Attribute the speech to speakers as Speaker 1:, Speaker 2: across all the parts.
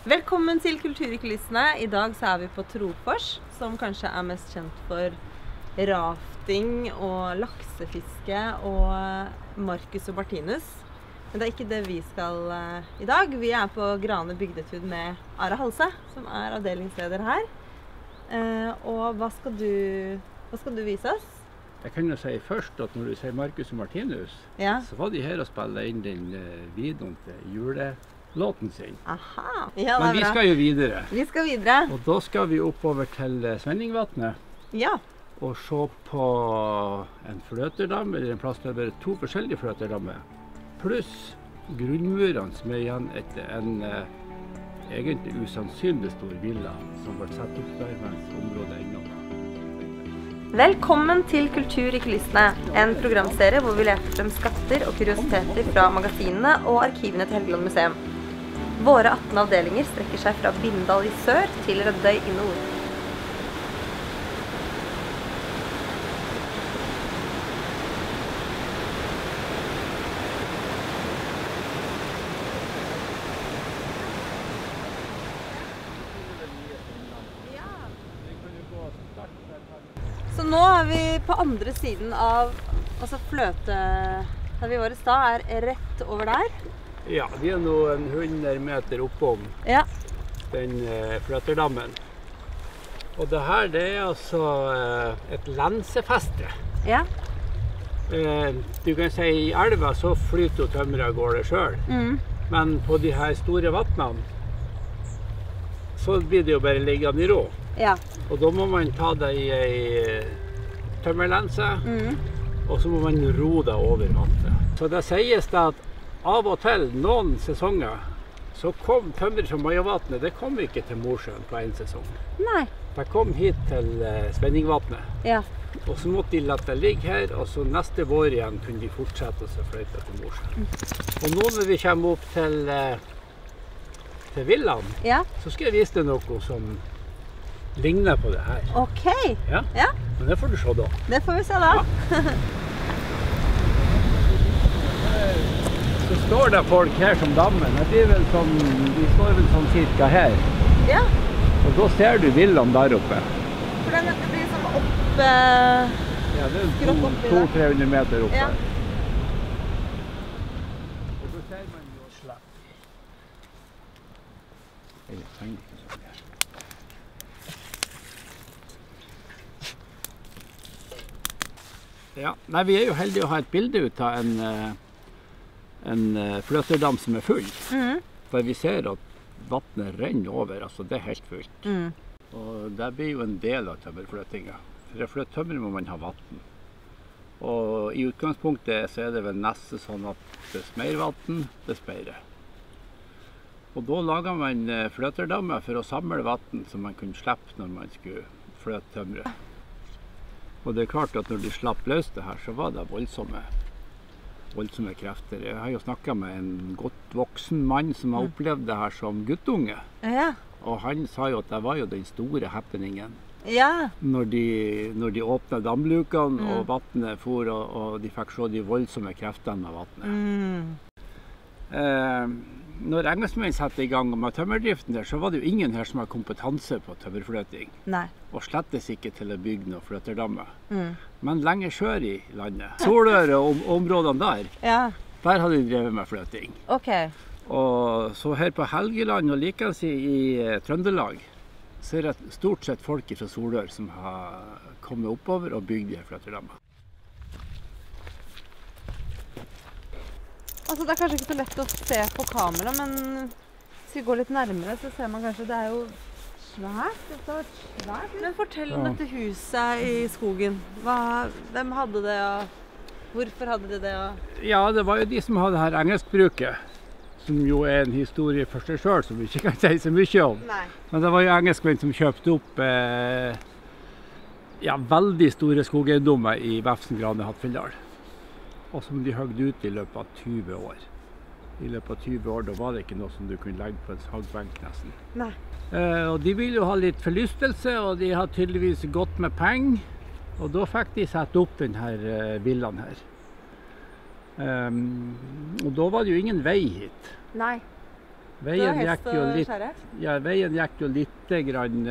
Speaker 1: Velkommen til Kultur i kulissene. I dag så er vi på Trofors, som kanskje er mest kjent for rafting og laksefiske og Marcus og Martinus. Men det er ikke det vi skal i dag. Vi er på Grane bygdetud med Ara Halse, som er avdelingsleder her. Og hva skal du vise oss?
Speaker 2: Jeg kan jo si først at når du sier Marcus og Martinus, så var de her og spille inn den videoen til julelåten sin.
Speaker 1: Aha, ja,
Speaker 2: men vi skal jo videre.
Speaker 1: Vi skal videre.
Speaker 2: Og da skal vi oppover til Svenningvatnet.
Speaker 1: Ja. Og
Speaker 2: se på en fløterdam, eller en plass der det er 2 forskjellige fløterdammer. Pluss grunnmurene som er igjen etter en egentlig usannsynlig stor villa som ble satt opp der mens området ennå var.
Speaker 1: Velkommen til Kultur i kulissene, en programserie hvor vi leter frem skatter og kuriositeter fra magasinene og arkivene til Helgeland museum. Våre 18 avdelinger strekker seg fra Bindal i sør til Rødøy i nord. Så nå er vi på andre siden av fløte, der vi var i stad, er rett over der.
Speaker 2: Ja, vi er noen 100 meter oppom den fløterdammen. Og det her, det er altså et lensefeste. Ja. Du kan si i elva så flyter jo tømmeret går det selv. Men på de her store vattnene så blir det jo bare liggende i ro. Ja. Og da må man ta det i en tømmerlense, og så må man ro det over vannet. Så det sies det at av og til, noen sesonger, så kom tømmer fra Majavatnet, det kom ikke til Mosjøen på en sesong. Nei. Det kom hit til Svenningvatnet. Ja. Og så måtte de la det ligge her, og så neste vår igjen kunne de fortsette å fløyte til Mosjøen. Og nå når vi kommer opp til villaen, så skal jeg vise deg noe som ligner på det her. Ok. Ja. Men det får du se da. Det får vi se da. Ja. Så står det folk her som dammen. De står vel sånn cirka her. Ja. Og da ser du villaen der oppe. For det blir sånn opp... Ja, det er 200-300 meter opp der. Og så ser man jo slett. Jeg trenger ikke sånn her. Ja, nei, vi er jo heldige å ha et bilde ut av en fløterdam som er full. For vi ser at vattnet renner over, altså det er helt fullt. Og det blir jo en del av tømmerfløtinga. For å fløte tømmer må man ha vatten. Og i utgangspunktet så er det vel nesten sånn at dess mer vatten, dess bedre. Og da lager man fløterdammer for å samle vatten som man kunne slippe når man skulle fløte tømmeret. Og det er klart at når de slapp løs det her, så var det voldsomme krefter. Jeg har jo snakket med en godt voksen mann som har opplevd det her som guttunge. Ja. Og han sa jo at det var jo den store happeningen. Ja. Når de åpnet damlukene og vattnet for, og de fikk se de voldsomme kreftene av vattnet. Når engelskmenn satte i gang med tømmerdriften der, så var det jo ingen her som har kompetanse på tømmerfløting. Nei. Og slettes ikke til å bygge noen fløterdammer. Men lenger sør i landet, Solør og områdene der, der har de drevet med fløting. Okay. Og så her på Helgeland og likens i Trøndelag, så er det stort sett folk fra Solør som har kommet oppover og bygd de her fløterdammer.
Speaker 1: Altså, det er kanskje ikke så lett å se på kamera, men hvis vi går litt nærmere, så ser man kanskje det er jo svært. Det er svært. Men fortell om dette huset i skogen. Hvem hadde det, og hvorfor hadde de det?
Speaker 2: Ja, det var jo de som hadde her engelskbruket, som jo er en historie for seg selv, som vi ikke kan si så mye om. Nei. Men det var jo engelskmenn som kjøpte opp veldig store skogeiendommer i Vefsn, Grane, Hattfjelldal. Og som de høgde ut i løpet av 20 år. I løpet av 20 år, da var det ikke noe som du kunne legge på en hagbenk nesten. Nei. Og de ville jo ha litt forlystelse, og de har tydeligvis gått med penger. Og da fikk de sette opp denne villaen her. Og da var det jo ingen vei hit. Nei. Veien
Speaker 1: Du har
Speaker 2: gikk
Speaker 1: hest
Speaker 2: jo
Speaker 1: og
Speaker 2: litt,
Speaker 1: skjære?
Speaker 2: ja, veien gikk jo litt grann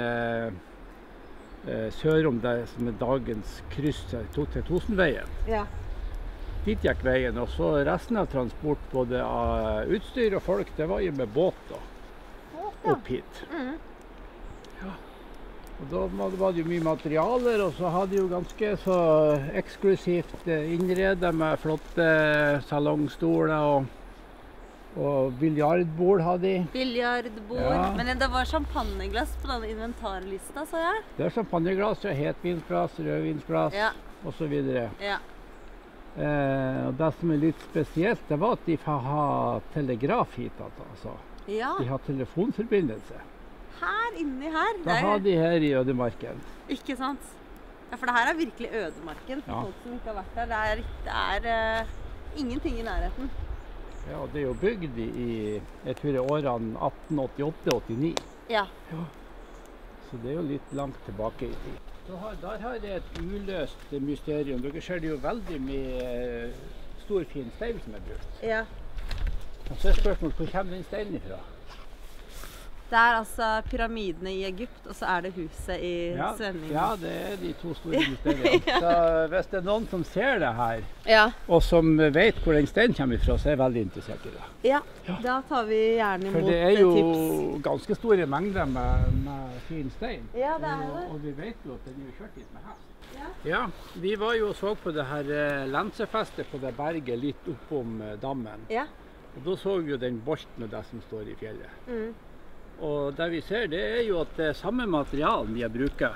Speaker 2: sør om det som er dagens kryss til Tosenveien.
Speaker 1: Ja.
Speaker 2: Dit gikk veien, og så resten av transport, både av utstyr og folk, det var jo med båt da, opp hit. Ja. Og da var det jo mye materialer, og så hadde de jo ganske så eksklusivt innredet med flotte salongstoler og biljardbord hadde de.
Speaker 1: Biljardbord.
Speaker 2: Ja.
Speaker 1: Men det var champagneglass på denne inventarlista, så jeg.
Speaker 2: Det er champagneglass, hetvinsglass, rødvinsglass og så videre.
Speaker 1: Ja.
Speaker 2: Og det som er litt spesielt, det var at de får ha telegraf hit, altså.
Speaker 1: Ja.
Speaker 2: De har telefonforbindelse.
Speaker 1: Her inni her.
Speaker 2: Det har de her i ødemarken.
Speaker 1: Ikke sant? Ja, for det her er virkelig ødemarken for folk som ikke har vært der. Det er ingenting i nærheten.
Speaker 2: Ja, og det er jo bygd i, jeg tror det er årene 1888-89.
Speaker 1: Ja.
Speaker 2: Så det er jo litt langt tilbake i tid. Der har jeg et uløst mysterium. Dere ser det jo veldig mye stor, fin stein som er brukt.
Speaker 1: Ja.
Speaker 2: Og så er spørsmålet, hvor kommer den steinen ifra?
Speaker 1: Det er altså pyramidene i Egypt, og så er det huset i Svenningen.
Speaker 2: Ja, det er de to store mysteriene. Så hvis det er noen som ser det her, og som vet hvor den steinen kommer ifra, så er jeg veldig interessert i det.
Speaker 1: Ja, da tar vi gjerne imot tips.
Speaker 2: For det er jo ganske store mengder med fin stein.
Speaker 1: Ja, det er det.
Speaker 2: Og vi vet jo at den er kjørt hit med hest. Ja, vi var jo og så på det her lensefestet på det berget litt oppom dammen. Ja. Og da så vi jo den bolten og det som står i fjellet. Og det vi ser, det er jo at det er samme materialen vi har brukt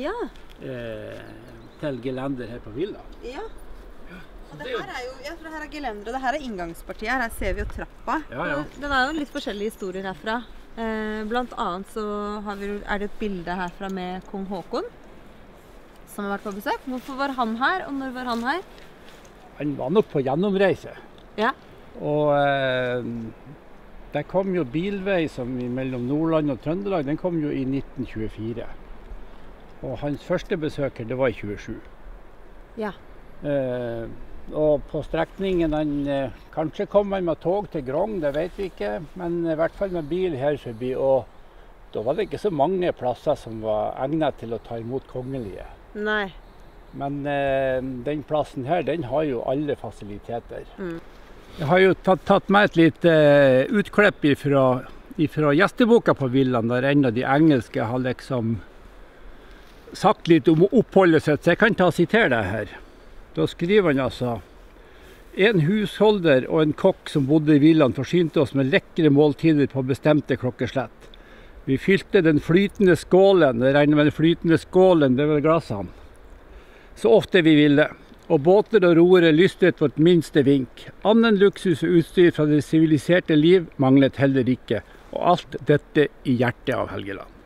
Speaker 2: til gelender her på villa. Ja. Og det her er jo, for det her er gelender, og det her er inngangspartiet. Her ser vi jo trappa. Ja. Den er jo litt forskjellige historier herfra. Blant annet så er det et bilde herfra med kong Håkon, som har vært på besøk. Hvorfor var han her, og når var han her? Han var nok på gjennomreise. Ja. Og det kom jo bilvei mellom Nordland og Trøndelag, den kom jo i 1924. Og hans første besøk her, det var i 27. Ja. Og på strekningen, kanskje kom han med tog til Grong, det vet vi ikke, men i hvert fall med bil her forbi. Og da var det ikke så mange plasser som var egnet til å ta imot kongelige. Nei. Men den plassen her, den har jo alle fasiliteter. Jeg har jo tatt med et lite utklipp fra gjesteboka på villaen, der en av de engelske har liksom sagt litt om oppholdet sitt, så jeg kan ta og sitere det her. Da skriver han altså: En husholder og en kokk som bodde i villaen forsynte oss med lekre måltider på bestemte klokkeslett. Vi fylte den flytende skålen, jeg regner med den flytende skålen, det er vel glassene, så ofte vi ville. Og båter og roere lystet vårt minste vink. Annen luksus og utstyr fra det siviliserte liv manglet heller ikke. Og alt dette i hjertet av Helgeland.